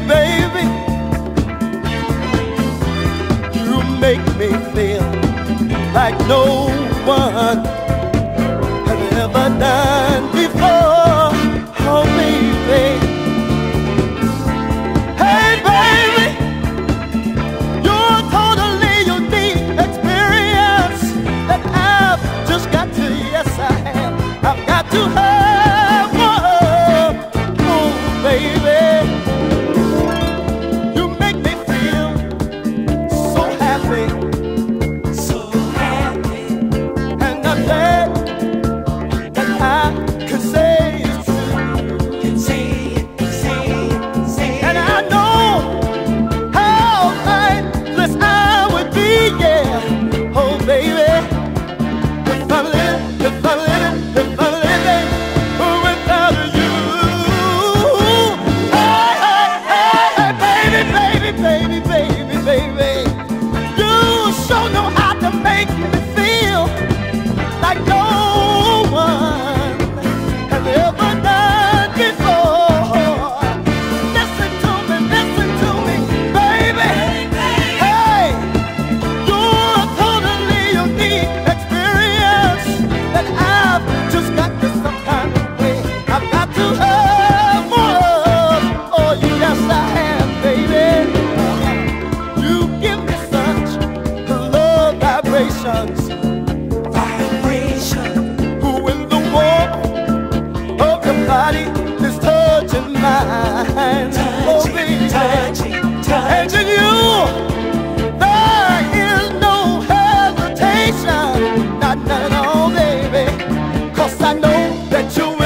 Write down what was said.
baby, you make me feel like no one has ever done before. Oh, baby. Hey, baby, you're a totally unique experience that I've just got to, yes, I have. I've got to have one. Oh, baby, you make me feel so happy. So happy. And I'm glad that I could say it's true. Can say it, say it, say it. And I know how lifeless I would be, yeah. Oh, baby, if I'm living without you. Hey, baby, you sure know how to make me feel like no one has ever done before. Listen to me, baby. Hey, you're a totally unique experience that I've just got to some kind of way. I've got to have more. Oh, yes, I have, baby. You give me such love vibrations. Vibration. When the warmth of your body is touching mine. Oh, baby. Touching, And touching. in you, there is no hesitation. Not at all, baby. 'Cause I know that you